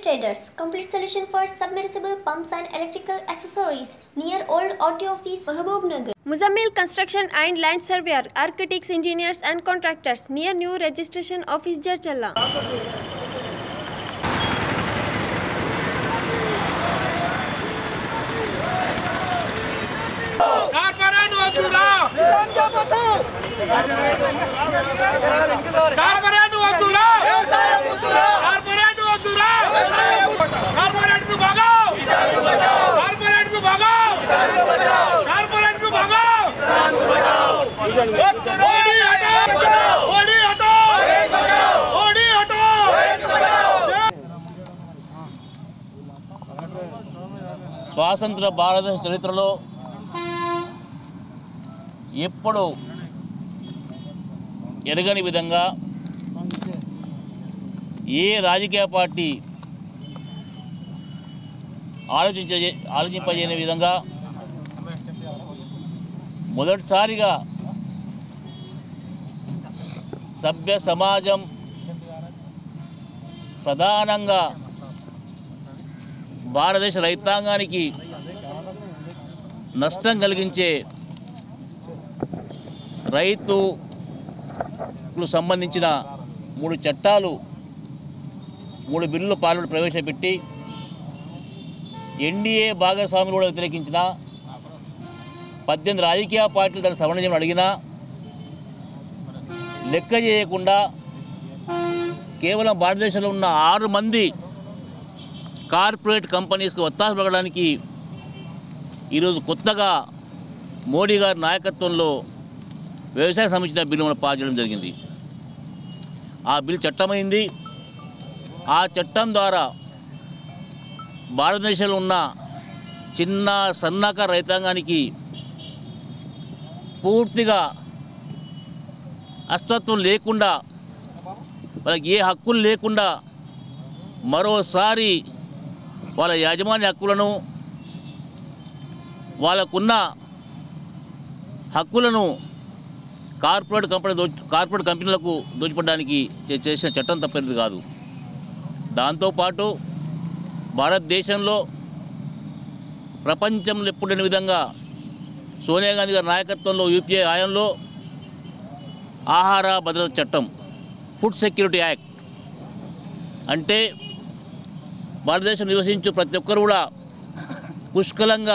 Traders, complete solution for submersible pumps and electrical accessories, near Old Auto Office, Mahabubnagar. Muzammil Construction and Land Surveyor, Architects, Engineers and Contractors, near New Registration Office, Jarchalla. స్వాతంత్ర భారతదేశ చరిత్రలో ఎప్పుడు ఎరగని విధంగా ఏ రాజకీయ party ఆలోచింపజేయని విధంగా మొదటిసారిగా సభ్య సమాజం ప్రధానంగా భారతదేశ రైతాంగానికి నష్టం కలిగించే రైతుకు సంబంధించిన 3 చట్టాలు 3 బిల్లులు పార్లమెంట్ ప్రవేశపెట్టి ఎన్డీఏ భాగస్వాములు కూడా వ్యతిరేకించిన 18 రాజకీయ పార్టీలు దాన్ని సవరణ అడిగినా లెక్క చేయకుండా కేవలం భారతదేశంలో ఉన్న 6 మంది కార్పొరేట్ కంపెనీస్కి ఒత్తాస పడడానికి ఈరోజు కొత్తగా మోడీ గారి నాయకత్వంలో వ్యవసాయ సంబంధించిన బిల్లు మనం పాస్ చేయడం జరిగింది. ఆ బిల్ చట్టమైంది. ఆ చట్టం ద్వారా భారతదేశంలో ఉన్న చిన్న సన్నకారు రైతాంగానికి పూర్తిగా అస్తిత్వం లేకుండా వాళ్ళకి ఏ హక్కులు లేకుండా మరోసారి వాళ్ళ యాజమాన్య హక్కులను వాళ్ళకున్న హక్కులను కార్పొరేట్ కంపెనీలకు దోచిపడడానికి చేసిన చట్టం తప్పేది కాదు. దాంతోపాటు భారతదేశంలో ప్రపంచంలో ఎప్పుడు లేని విధంగా సోనియా గాంధీ గారి నాయకత్వంలో యూపీఏ హయాంలో ఆహార భద్రత చట్టం, ఫుడ్ సెక్యూరిటీ యాక్ట్ అంటే భారతదేశం నివసించు ప్రతి ఒక్కరు కూడా పుష్కలంగా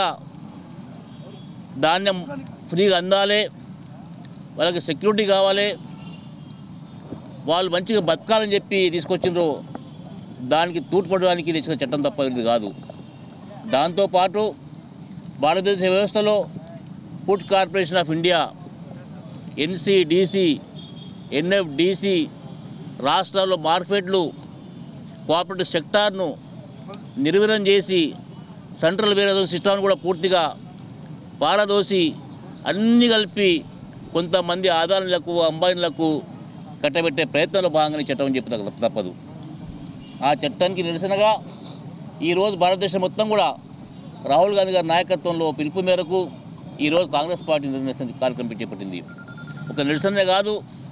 ధాన్యం ఫ్రీగా అందాలి, వాళ్ళకి సెక్యూరిటీ కావాలి, వాళ్ళు మంచిగా బతకాలని చెప్పి తీసుకొచ్చిండ్రు. దానికి తూర్పుపడడానికి తెచ్చిన చట్టం తప్ప ఇది కాదు. దాంతోపాటు భారతదేశ వ్యవస్థలో food corporation of India, NCDC, NFDC, రాష్ట్రాల్లో మార్కెట్లు, కోఆపరేటివ్ సెక్టార్ను నిర్వీర్యం చేసి సెంట్రల్ వేరేజ్ సిస్టమ్ను కూడా పూర్తిగా పారదోసి అన్నీ కలిపి కొంతమంది ఆదానులకు అంబానీలకు కట్టబెట్టే ప్రయత్నంలో భాగంగా చట్టం చెప్పి తప్పదు. ఆ చట్టానికి నిరసనగా ఈరోజు భారతదేశం మొత్తం కూడా రాహుల్ గాంధీ గారి నాయకత్వంలో పిలుపు మేరకు ఈరోజు కాంగ్రెస్ పార్టీ నిరసన కార్యక్రమం చేపట్టింది. ఒక నిరసనే కాదు,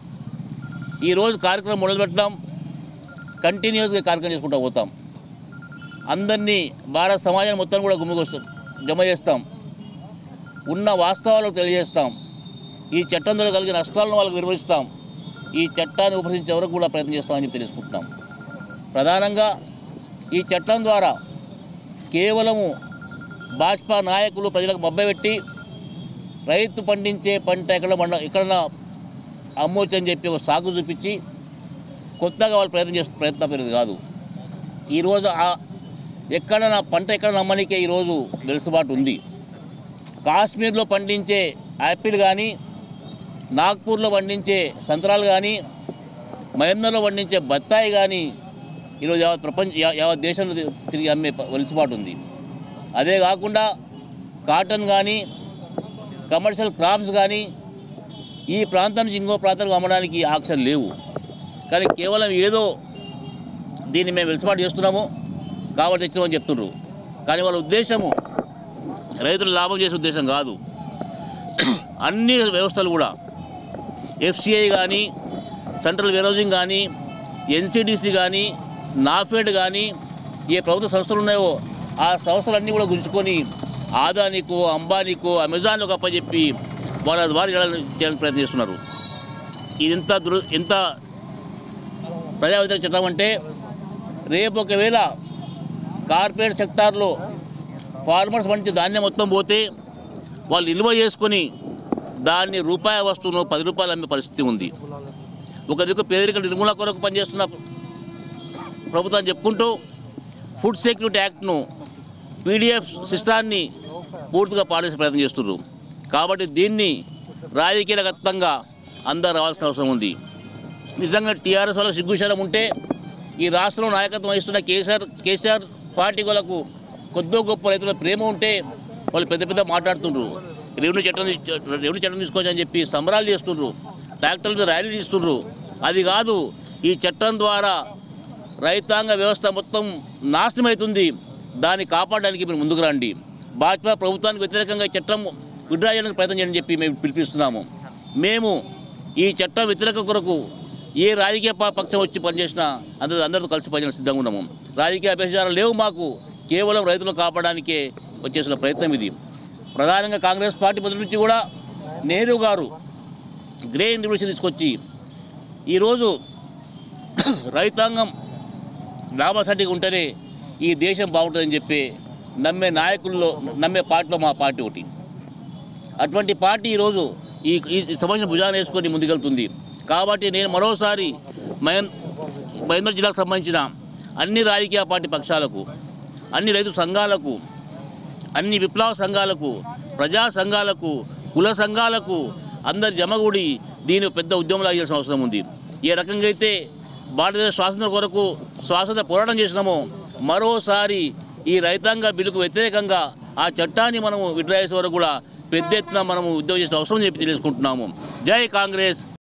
ఈరోజు కార్యక్రమం మొదలుపెట్టడం కంటిన్యూస్గా కార్యక్రమం చేసుకుంటూ పోతాం. అందరినీ భారత సమాజాన్ని మొత్తం కూడా జమ చేస్తాం, ఉన్న వాస్తవాలకు తెలియజేస్తాం, ఈ చట్టం ద్వారా కలిగిన నష్టాలను వాళ్ళకు వివరిస్తాం, ఈ చట్టాన్ని ఉపయోగించే వరకు కూడా ప్రయత్నం చేస్తామని చెప్పి తెలుసుకుంటున్నాం. ప్రధానంగా ఈ చట్టం ద్వారా కేవలము భాజపా నాయకులు ప్రజలకు మభ్యపెట్టి రైతు పండించే పంట ఎక్కడన్నా అమ్మొచ్చు అని చెప్పి ఒక సాగు చూపించి కొత్తగా వాళ్ళు ప్రయత్నం పెరిగింది కాదు. ఈరోజు ఎక్కడన్నా పంట ఎక్కడ అమ్మనికే ఈరోజు వెలుసుబాటు ఉంది. కాశ్మీర్లో పండించే యాపిల్ కానీ, నాగ్పూర్లో పండించే సంత్రాలు కానీ, మయన్మార్లో పండించే బత్తాయి కానీ ఈరోజు యావత్ దేశంలో తిరిగి అమ్మే వెలుసుబాటు ఉంది. అదే కాకుండా కాటన్ కానీ, కమర్షియల్ క్రాప్స్ కానీ ఈ ప్రాంతం నుంచి ఇంకో ప్రాంతానికి అమ్మడానికి ఆప్షన్ లేవు. కానీ కేవలం ఏదో దీన్ని మేము వెలుసుబాటు చేస్తున్నాము కాబట్టి తెచ్చినామని చెప్తున్నారు. కానీ వాళ్ళ ఉద్దేశము రైతులు లాభం చేసే ఉద్దేశం కాదు. అన్ని వ్యవస్థలు కూడా ఎఫ్సిఐ కానీ, సెంట్రల్ వేరోజింగ్ కానీ, ఎన్సిడిసి కానీ, నాఫెడ్ కానీ ఏ ప్రభుత్వ సంస్థలు ఉన్నాయో ఆ సంస్థలన్నీ కూడా గుంజుకొని ఆదానికో అంబానీకో అమెజాన్కు అప్పచెప్పి వాళ్ళ ద్వారా చేయడానికి ప్రయత్నం చేస్తున్నారు. ఇది ఎంత ప్రజా వ్యతిరేక చట్టం అంటే రేపు ఒకవేళ కార్పొరేట్ సెక్టార్లో ఫార్మర్స్ వంటి ధాన్యం మొత్తం పోతే వాళ్ళు నిల్వ చేసుకొని దాన్ని రూపాయి వస్తువును 10 రూపాయలు అమ్మే పరిస్థితి ఉంది. ఒక దిక్కు పేదరిక నిర్మూలన కొరకు పనిచేస్తున్న ప్రభుత్వాన్ని చెప్పుకుంటూ ఫుడ్ సెక్యూరిటీ యాక్ట్ను పీడిఎఫ్ సిస్టాన్ని పూర్తిగా పాడేసే ప్రయత్నం చేస్తున్నారు. కాబట్టి దీన్ని రాజకీయగతంగా అందరూ రావాల్సిన అవసరం ఉంది. నిజంగా టీఆర్ఎస్ వాళ్ళకి సిగ్గుశలం ఉంటే ఈ రాష్ట్రంలో నాయకత్వం వహిస్తున్న కేసీఆర్ పార్టీ వాళ్ళకు కొద్దో గొప్ప రైతుల ప్రేమ ఉంటే వాళ్ళు పెద్ద మాట్లాడుతుండ్రు. రెవెన్యూ చట్టం తీసుకోవచ్చని చెప్పి సంబరాలు చేస్తుండ్రు, ట్రాక్టర్ల మీద ర్యాలీ తీస్తుండ్రు. అది కాదు, ఈ చట్టం ద్వారా రైతాంగ వ్యవస్థ మొత్తం నాశనం అవుతుంది. దాన్ని కాపాడడానికి మీరు ముందుకు రండి. భాజపా ప్రభుత్వానికి వ్యతిరేకంగా చట్టం విడ్రా చేయడానికి ప్రయత్నం చేయని చెప్పి మేము పిలిపిస్తున్నాము. మేము ఈ చట్టం వ్యతిరేక కొరకు ఏ రాజకీయ పక్షం వచ్చి పనిచేసినా అందరితో కలిసి పనిచేయడానికి సిద్ధంగా ఉన్నాము. రాజకీయ అభ్యర్థాలు లేవు మాకు, కేవలం రైతులను కాపాడడానికే వచ్చేసిన ప్రయత్నం ఇది. ప్రధానంగా కాంగ్రెస్ పార్టీ మొదటి నుంచి కూడా నెహ్రూ గారు గ్రెయిన్ రెవల్యూషన్ తీసుకొచ్చి ఈరోజు రైతాంగం లాభసాటిగా ఉంటేనే ఈ దేశం బాగుంటుందని చెప్పి నమ్మే పార్టీలో మా పార్టీ ఒకటి. అటువంటి పార్టీ ఈరోజు ఈ సమస్యను భుజాన వేసుకొని ముందుకెళ్తుంది. కాబట్టి నేను మరోసారి మహేంద్ర జిల్లాకు సంబంధించిన అన్ని రాజకీయ పార్టీ పక్షాలకు, అన్ని రైతు సంఘాలకు, అన్ని విప్లవ సంఘాలకు, ప్రజా సంఘాలకు, కుల సంఘాలకు అందరి జమగూడి దీని పెద్ద ఉద్యమంలో అయ్యాల్సిన అవసరం ఉంది. ఏ రకంగా అయితే భారతదేశ స్వాతంత్రం కొరకు స్వాతంత్ర పోరాటం చేసినామో మరోసారి ఈ రైతాంగ బిల్లుకు వ్యతిరేకంగా ఆ చట్టాన్ని మనము విడ్రా చేసే వరకు కూడా పెద్ద ఎత్తున మనము ఉద్యమం చేసిన అవసరం చెప్పి తెలుసుకుంటున్నాము. జై కాంగ్రెస్.